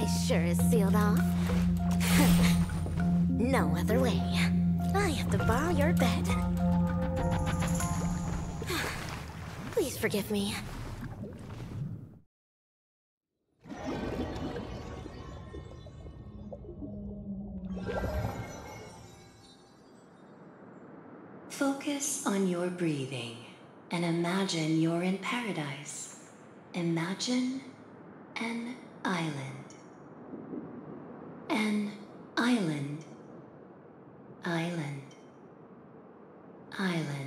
This sure is sealed off. No other way. I have to borrow your bed. Please forgive me. Focus on your breathing and imagine you're in paradise. Imagine an island. An island. Island. Island.